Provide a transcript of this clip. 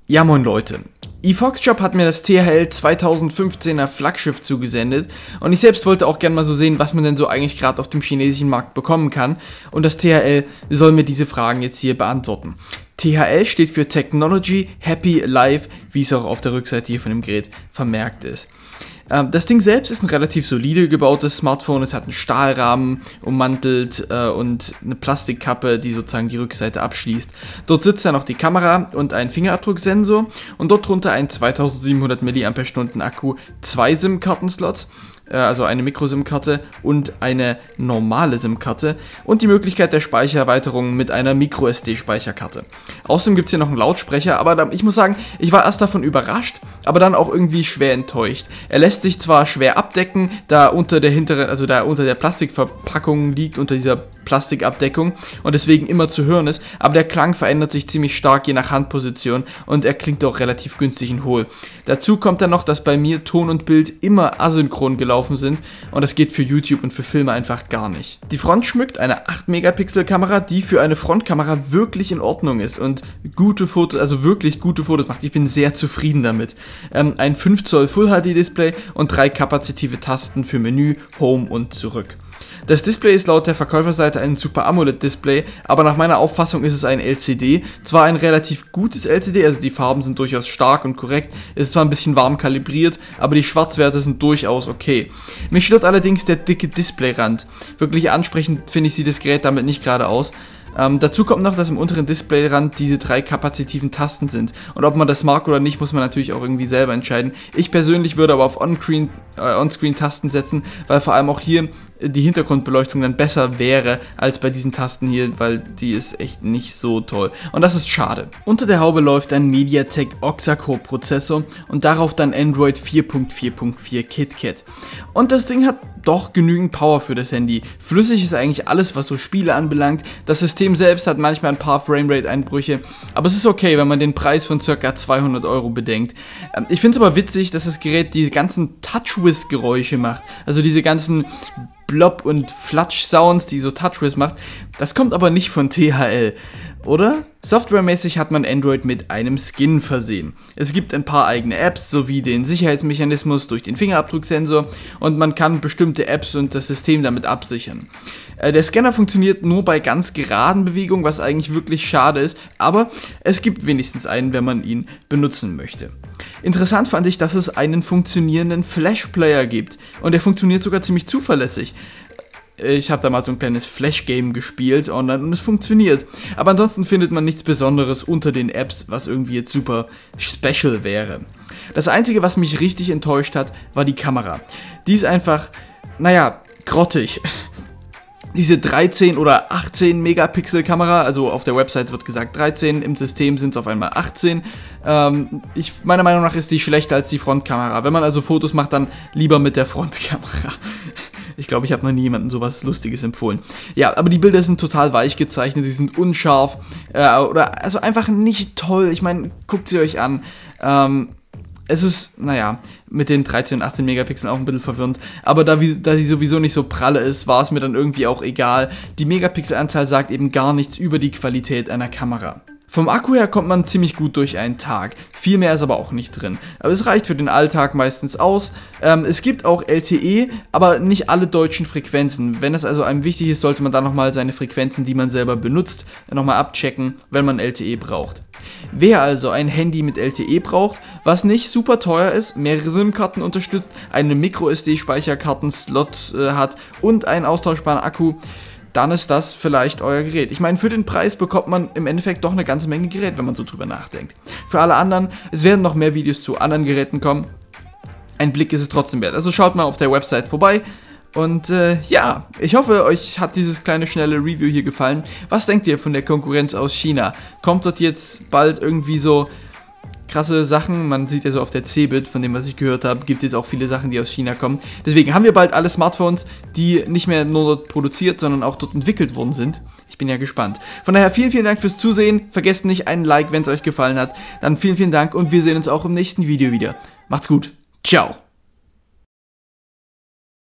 Ja moin Leute, eFoxShop hat mir das THL 2015er Flaggschiff zugesendet und ich selbst wollte auch gerne mal so sehen, was man denn so eigentlich gerade auf dem chinesischen Markt bekommen kann, und das THL soll mir diese Fragen jetzt hier beantworten. THL steht für Technology Happy Life, wie es auch auf der Rückseite hier von dem Gerät vermerkt ist. Das Ding selbst ist ein relativ solide gebautes Smartphone. Es hat einen Stahlrahmen ummantelt und eine Plastikkappe, die sozusagen die Rückseite abschließt. Dort sitzt dann auch die Kamera und ein Fingerabdrucksensor und dort drunter ein 2700 mAh Akku, 2 SIM-Kartenslots, also eine Micro-SIM-Karte und eine normale SIM-Karte und die Möglichkeit der Speichererweiterung mit einer Micro-SD-Speicherkarte. Außerdem gibt es hier noch einen Lautsprecher, aber ich muss sagen, ich war erst davon überrascht, aber dann auch irgendwie schwer enttäuscht. Er lässt sich zwar schwer abdecken, da unter der Plastikverpackung liegt, unter dieser Plastikabdeckung und deswegen immer zu hören ist, aber der Klang verändert sich ziemlich stark je nach Handposition und er klingt auch relativ günstig und hohl. Dazu kommt dann noch, dass bei mir Ton und Bild immer asynchron gelaufen sind und das geht für YouTube und für Filme einfach gar nicht. Die Front schmückt eine 8 Megapixel Kamera, die für eine Frontkamera wirklich in Ordnung ist und gute Fotos, also wirklich gute Fotos macht. Ich bin sehr zufrieden damit. Ein 5 Zoll Full HD Display und 3 kapazitive Tasten für Menü, Home und zurück. Das Display ist laut der Verkäuferseite ein Super AMOLED Display, aber nach meiner Auffassung ist es ein LCD. Zwar ein relativ gutes LCD, also die Farben sind durchaus stark und korrekt, es ist zwar ein bisschen warm kalibriert, aber die Schwarzwerte sind durchaus okay. Mich stört allerdings der dicke Displayrand. Wirklich ansprechend finde ich, sieht das Gerät damit nicht gerade aus. Dazu kommt noch, dass im unteren Displayrand diese 3 kapazitiven Tasten sind. Und ob man das mag oder nicht, muss man natürlich auch irgendwie selber entscheiden. Ich persönlich würde aber auf On-Screen-Tasten setzen, weil vor allem auch hier die Hintergrundbeleuchtung dann besser wäre als bei diesen Tasten hier, weil die ist echt nicht so toll. Und das ist schade. Unter der Haube läuft ein MediaTek Octa-Core-Prozessor und darauf dann Android 4.4.4 KitKat. Und das Ding hat doch genügend Power für das Handy. Flüssig ist eigentlich alles, was so Spiele anbelangt. Das System selbst hat manchmal ein paar Framerate-Einbrüche, aber es ist okay, wenn man den Preis von ca. 200 € bedenkt. Ich finde es aber witzig, dass das Gerät diese ganzen Touch-Wiz-Geräusche macht. Also diese ganzen Blob- und Flatsch-Sounds, die so Touch-Wiz macht. Das kommt aber nicht von THL, oder? Softwaremäßig hat man Android mit einem Skin versehen. Es gibt ein paar eigene Apps sowie den Sicherheitsmechanismus durch den Fingerabdrucksensor und man kann bestimmte Apps und das System damit absichern. Der Scanner funktioniert nur bei ganz geraden Bewegungen, was eigentlich wirklich schade ist, aber es gibt wenigstens einen, wenn man ihn benutzen möchte. Interessant fand ich, dass es einen funktionierenden Flash-Player gibt und der funktioniert sogar ziemlich zuverlässig. Ich habe da mal so ein kleines Flash-Game gespielt online und es funktioniert. Aber ansonsten findet man nichts Besonderes unter den Apps, was irgendwie jetzt super special wäre. Das Einzige, was mich richtig enttäuscht hat, war die Kamera. Die ist einfach, naja, grottig. Diese 13 oder 18 Megapixel Kamera, also auf der Website wird gesagt 13, im System sind es auf einmal 18. Meiner Meinung nach ist die schlechter als die Frontkamera. Wenn man also Fotos macht, dann lieber mit der Frontkamera. Ich glaube, ich habe noch nie jemandem sowas Lustiges empfohlen. Ja, aber die Bilder sind total weich gezeichnet, sie sind unscharf also einfach nicht toll. Ich meine, guckt sie euch an. Es ist, naja, mit den 13 und 18 Megapixeln auch ein bisschen verwirrend, aber da sie sowieso nicht so pralle ist, war es mir dann irgendwie auch egal. Die Megapixelanzahl sagt eben gar nichts über die Qualität einer Kamera. Vom Akku her kommt man ziemlich gut durch einen Tag, viel mehr ist aber auch nicht drin. Aber es reicht für den Alltag meistens aus. Es gibt auch LTE, aber nicht alle deutschen Frequenzen. Wenn es also einem wichtig ist, sollte man da nochmal seine Frequenzen, die man selber benutzt, nochmal abchecken, wenn man LTE braucht. Wer also ein Handy mit LTE braucht, was nicht super teuer ist, mehrere SIM-Karten unterstützt, eine Micro-SD-Speicherkarten-Slot hat und einen austauschbaren Akku, dann ist das vielleicht euer Gerät. Ich meine, für den Preis bekommt man im Endeffekt doch eine ganze Menge Gerät, wenn man so drüber nachdenkt. Für alle anderen, es werden noch mehr Videos zu anderen Geräten kommen. Ein Blick ist es trotzdem wert. Also schaut mal auf der Website vorbei. Und ja, ich hoffe, euch hat dieses kleine, schnelle Review hier gefallen. Was denkt ihr von der Konkurrenz aus China? Kommt dort jetzt bald irgendwie so krasse Sachen? Man sieht ja so auf der Cebit, von dem, was ich gehört habe, gibt es auch viele Sachen, die aus China kommen. Deswegen haben wir bald alle Smartphones, die nicht mehr nur dort produziert, sondern auch dort entwickelt worden sind. Ich bin ja gespannt. Von daher vielen, vielen Dank fürs Zusehen. Vergesst nicht einen Like, wenn es euch gefallen hat. Dann vielen, vielen Dank und wir sehen uns auch im nächsten Video wieder. Macht's gut. Ciao.